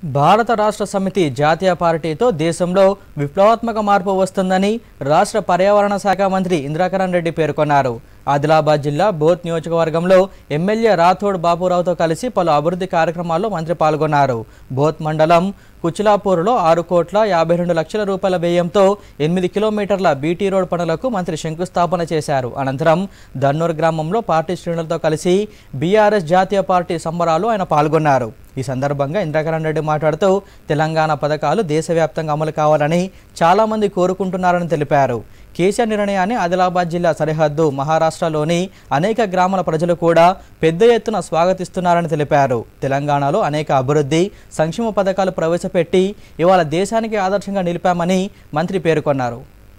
భారత రాష్ట్ర సమితి జాతీయ పార్టీతో దేశంలో విప్లవాత్మక మార్పు వస్తుందని రాష్ట్ర పర్యావరణ శాఖ మంత్రి ఇంద్రకరణ్ రెడ్డి పేర్కొన్నారు. ఆదిలాబాద్ జిల్లా బోత్ నియోజకవర్గంలో ఎమ్మెల్యే రాథోడ్ బాపురావుతో కలిసి పలు అభివృద్ధి కార్యక్రమాల్లో మంత్రి పాల్గొన్నారు. బోత్ మండలం కుచిలాపూర్లో 6,52,00,000 రూపాయల వ్యయంతో 8 కిలోమీటర్ల బీటీ రోడ్ పనులకు మంత్రి శంకుస్థాపన చేశారు. అనంతరం దన్నూర్ గ్రామంలో పార్టీ శ్రేణులతో కలిసి బీఆర్ఎస్ జాతీయ పార్టీ సంబరాలు ఆయన పాల్గొన్నారు. ఈ సందర్భంగా ఇంద్రకరణ్ రెడ్డి మాట్లాడుతూ తెలంగాణ పథకాలు దేశవ్యాప్తంగా అమలు కావాలని చాలామంది కోరుకుంటున్నారని తెలిపారు. కేసీఆర్ నిర్ణయాన్ని ఆదిలాబాద్ జిల్లా సరిహద్దు మహారాష్ట్రలోని అనేక గ్రామాల ప్రజలు కూడా పెద్ద ఎత్తున స్వాగతిస్తున్నారని తెలిపారు. తెలంగాణలో అనేక అభివృద్ధి సంక్షేమ పథకాలు ప్రవేశపెట్టి ఇవాళ దేశానికి ఆదర్శంగా నిలిపామని మంత్రి పేర్కొన్నారు.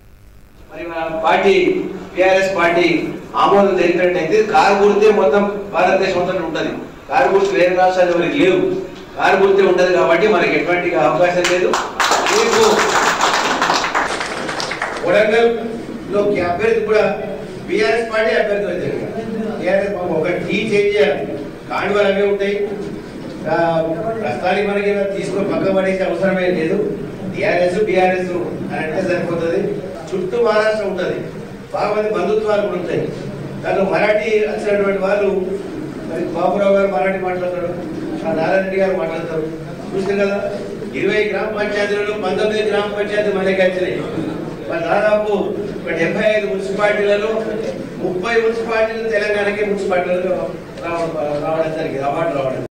కారు గుర్తు వేరే రాష్ట్రాలు ఎవరికి లేవు. కారు గుర్తే ఉంటుంది కాబట్టి మనకి ఎటువంటి అవకాశం లేదు. వరంగల్లో అభ్యర్థి కూడా బీఆర్ఎస్ పార్టీ అభ్యర్థులు అయితే ఒక టీ చేంజ్ చేయాలి. కాండువాలు అవే ఉంటాయి. ప్రస్తుతానికి మనకి తీసుకొని పక్క పడేసే అవసరమే లేదు. బీఆర్ఎస్ అని అంటే సరిపోతుంది. చుట్టూ మహారాష్ట్ర ఉంటుంది. బాగా మంది బంధుత్వాలు కూడా ఉంటాయి. దాంట్లో మరాఠీ వచ్చినటువంటి వాళ్ళు మరి బాబురావు గారు మరాఠీ మాట్లాడతారు, నారాయణ రెడ్డి గారు మాట్లాడతారు. చూసారు కదా, 20 గ్రామ పంచాయతీలలో 19 గ్రామ పంచాయతీ మనకి వచ్చినాయి. మరి దాదాపు 75 మున్సిపాలిటీలలో 30 మున్సిపాలిటీలు తెలంగాణకి మున్సిపాలిటీలు రావడం జరిగింది, అవార్డు రావడం.